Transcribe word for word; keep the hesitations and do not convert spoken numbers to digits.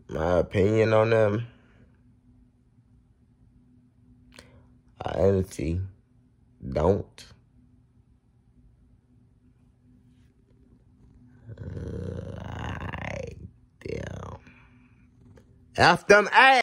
my opinion on them, I honestly don't. Uh, I, damn. F them ass.